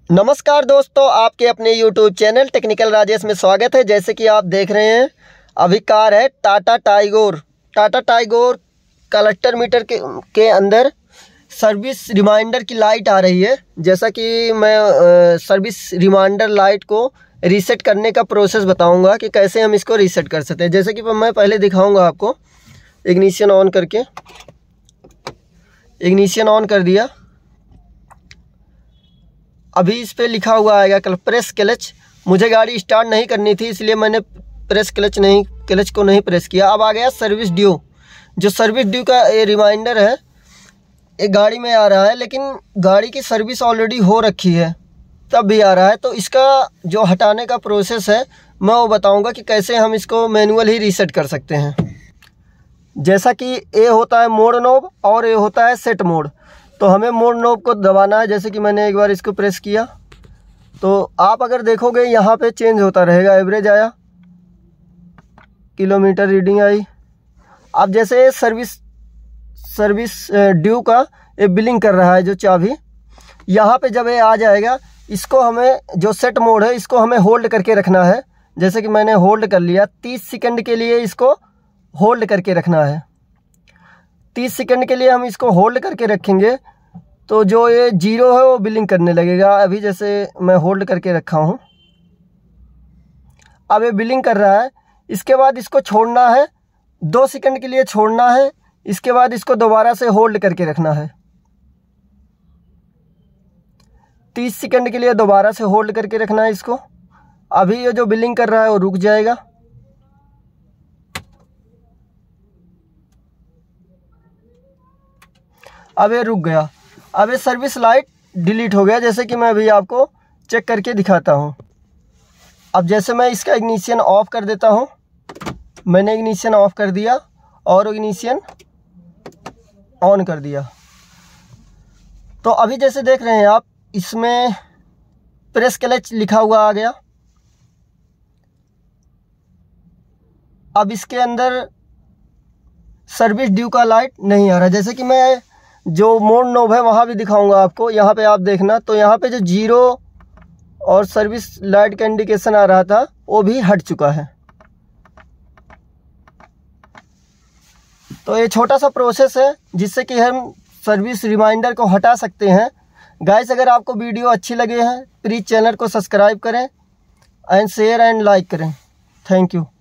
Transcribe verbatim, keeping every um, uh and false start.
नमस्कार दोस्तों, आपके अपने यूट्यूब चैनल टेक्निकल राजेश में स्वागत है। जैसे कि आप देख रहे हैं, अभी कार है Tata Tigor. Tata Tigor collector meter के के अंदर सर्विस रिमाइंडर की लाइट आ रही है। जैसा कि मैं आ, सर्विस रिमाइंडर लाइट को रीसेट करने का प्रोसेस बताऊंगा कि कैसे हम इसको रीसेट कर सकते हैं। जैसे कि मैं पहले दिखाऊंगा आपको। इग्निशन ऑन करके इग्निशन ऑन कर दिया। अभी इस पे लिखा हुआ आएगा कल प्रेस क्लच। मुझे गाड़ी स्टार्ट नहीं करनी थी, इसलिए मैंने प्रेस क्लच नहीं क्लच को नहीं प्रेस किया। अब आ गया सर्विस ड्यू। जो सर्विस ड्यू का ये रिमाइंडर है, एक गाड़ी में आ रहा है, लेकिन गाड़ी की सर्विस ऑलरेडी हो रखी है तब भी आ रहा है। तो इसका जो हटाने का प्रोसेस है मैं वो बताऊंगा कि कैसे हम इसको मैनुअल ही रीसेट कर सकते हैं। जैसा कि ये होता है मोड नोब और ये होता है सेट मोड। तो हमें मोड नोब को दबाना है। जैसे कि मैंने एक बार इसको प्रेस किया तो आप अगर देखोगे यहाँ पे चेंज होता रहेगा। एवरेज आया, किलोमीटर रीडिंग आई। अब जैसे सर्विस सर्विस ड्यू का ये बिलिंग कर रहा है जो चाबी, यहाँ पे जब ये आ जाएगा, इसको हमें जो सेट मोड है इसको हमें होल्ड करके रखना है। जैसे कि मैंने होल्ड कर लिया। तीस सेकंड के लिए इसको होल्ड करके रखना है। तीस सेकंड के लिए हम इसको होल्ड करके रखेंगे तो जो ये जीरो है वो बिलिंग करने लगेगा। अभी जैसे मैं होल्ड करके रखा हूँ, अब ये बिलिंग कर रहा है। इसके बाद इसको छोड़ना है, दो सेकंड के लिए छोड़ना है। इसके बाद इसको दोबारा से होल्ड करके रखना है। तीस सेकंड के लिए दोबारा से होल्ड करके रखना है इसको। अभी ये जो बिलिंग कर रहा है वो रुक जाएगा। अब ये रुक गया। अब ये सर्विस लाइट डिलीट हो गया। जैसे कि मैं अभी आपको चेक करके दिखाता हूँ। अब जैसे मैं इसका इग्निशन ऑफ कर देता हूँ। मैंने इग्निशन ऑफ कर दिया और इग्निशन ऑन कर दिया। तो अभी जैसे देख रहे हैं आप, इसमें प्रेस क्लच लिखा हुआ आ गया। अब इसके अंदर सर्विस ड्यू का लाइट नहीं आ रहा। जैसे कि मैं जो मोड नोब है वहाँ भी दिखाऊंगा आपको। यहाँ पे आप देखना, तो यहाँ पे जो जीरो और सर्विस लाइट का इंडिकेशन आ रहा था वो भी हट चुका है। तो ये छोटा सा प्रोसेस है जिससे कि हम सर्विस रिमाइंडर को हटा सकते हैं। गाइस, अगर आपको वीडियो अच्छी लगे हैं प्लीज़ चैनल को सब्सक्राइब करें एंड शेयर एंड लाइक करें। Thank you.